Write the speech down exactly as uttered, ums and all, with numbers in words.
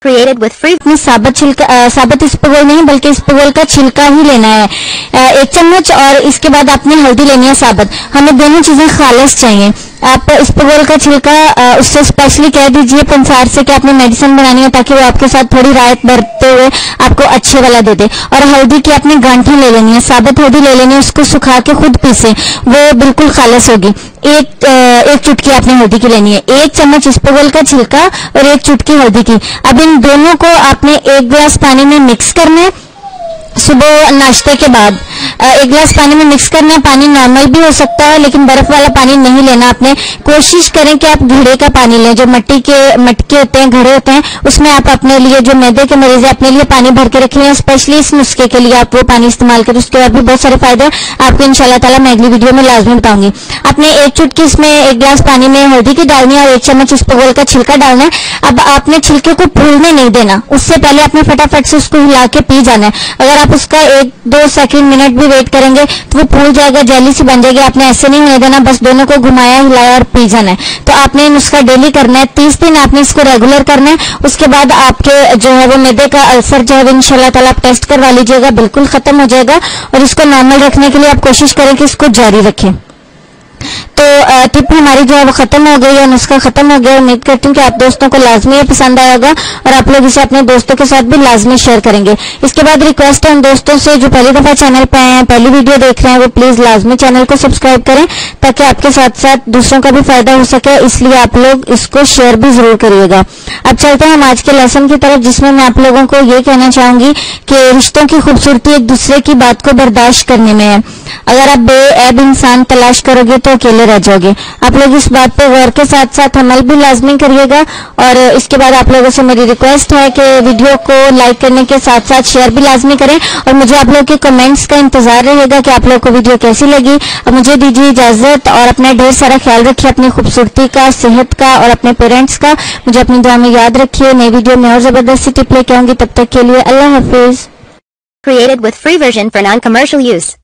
created with free. اپنی ثابت چھلکا ثابت اسپغول نہیں بلکہ اسپغول کا چھلکا ہی لینا ہے ایک چمچ, اور اس کے بعد آپ نے ہلدی لینی ہے ثابت. ہمیں دونوں چیزیں خالص چاہیے. آپ اسپغول کا چھلکا اس سے اسپیشلی کہہ دیجئے پنسار سے کہ آپ نے میڈیسن بنانی ہے تاکہ وہ آپ کے ساتھ تھوڑی رعایت برتتے ہوئے آپ کو اچھے والا دے دے. اور ہلدی کی آپ نے گانٹھیں لے لینی ہے, ثابت ہلدی لے لینی ہے, اس کو سکھا کے خود پیسے, وہ بالکل خالص ہوگی. ایک ایک چٹکی آپ نے ہلدی کی لینی ہے, ایک چمچ اسپغول کا چھلکا اور ایک چٹکی ہلدی کی. اب ان دونوں کو آپ نے ایک گلاس پانی میں مکس کرنا ہے صبح ناشتے کے بعد. ایک گلاس پانی میں مکس کرنا ہے. پانی نارمل بھی ہو سکتا ہے لیکن برف والا پانی نہیں لینا. آپ نے کوشش کریں کہ آپ گھڑے کا پانی لیں, جو مٹی کے مٹکے ہوتے ہیں, گھڑے ہوتے ہیں, اس میں آپ اپنے لیے جو میدے کے مریض ہیں اپنے لیے پانی بھر کے رکھ لیں. اسپیشلی اس نسخے کے لیے آپ وہ پانی استعمال کریں. اس کے بعد بھی بہت سارے فائدے آپ کو ان شاء اللہ تعالیٰ میں اگلی ویڈیو میں لازمی بتاؤں گی. آپ نے ایک چٹکی اس میں ایک گلاس پانی میں ہلدی کی ڈالنی ہے اور ایک چمچ اسپغول کا چھلکا ڈالنا ہے. اب آپ نے چھلکے کو پھولنے نہیں دینا, اس سے پہلے آپ نے فٹافٹ سے اس کو ہلا کے پی جانا ہے. اگر آپ اس کا ایک دو سیکنڈ منٹ بھی ویٹ کریں گے تو وہ پھول جائے گا, جیلی سی بن جائے گی. آپ نے ایسے نہیں ہونے دینا, بس دونوں کو گھمایا ہلایا اور پی جانا ہے. تو آپ نے نسخہ ڈیلی کرنا ہے, تیس دن آپ نے اس کو ریگولر کرنا ہے. اس کے بعد آپ کے جو ہے وہ میدے کا السر جو ہے وہ ان شاء اللہ تعالیٰ آپ ٹیسٹ کروا لیجیے گا, بالکل ختم ہو جائے گا. اور اس کو نارمل رکھنے کے لیے آپ کوشش کریں کہ اس کو جاری رکھیں. تو ٹپ ہماری جو ہے وہ ختم ہو گئی اور نسخہ ختم ہو گیا. امید کرتی ہوں کہ آپ دوستوں کو لازمی یہ پسند آئے گا اور آپ لوگ اسے اپنے دوستوں کے ساتھ بھی لازمی شیئر کریں گے. اس کے بعد ریکویسٹ ہے ان دوستوں سے جو پہلی دفعہ چینل پہ آئے ہیں, پہلی ویڈیو دیکھ رہے ہیں, وہ پلیز لازمی چینل کو سبسکرائب کریں تاکہ آپ کے ساتھ ساتھ دوسروں کا بھی فائدہ ہو سکے. اس لیے آپ لوگ اس کو شیئر بھی ضرور کریے گا. اب چلتے ہیں ہم آج کے لیسن کی طرف, جس میں میں آپ لوگوں کو یہ کہنا چاہوں گی کہ رشتوں کی خوبصورتی ایک دوسرے کی بات کو برداشت کرنے میں ہے. اگر آپ بے عیب انسان تلاش کرو گے تو اکیلے رہ جاؤ گے. آپ لوگ اس بات پہ غور کے ساتھ ساتھ عمل بھی لازمی کریے گا. اور اس کے بعد آپ لوگوں سے میری ریکویسٹ ہے کہ ویڈیو کو لائک کرنے کے ساتھ ساتھ شیئر بھی لازمی کریں. اور مجھے آپ لوگ کے کمنٹس کا انتظار رہے گا کہ آپ لوگ کو ویڈیو کیسی لگی. اب مجھے دیجیے اجازت اور اپنا ڈھیر سارا خیال رکھیے, اپنی خوبصورتی کا, صحت کا اور اپنے پیرنٹس کا. مجھے اپنی دعا میں یاد رکھیے. نئی ویڈیو میں اور زبردستی ٹپ لے کے آؤں گی. تب تک کے لیے اللہ حافظ. Created with free version for non-commercial use.